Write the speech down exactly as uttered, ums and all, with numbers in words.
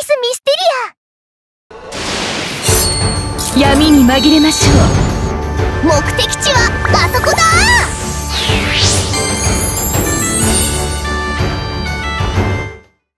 スミステリア。 闇に紛れましょう。 目的地はあそこだ。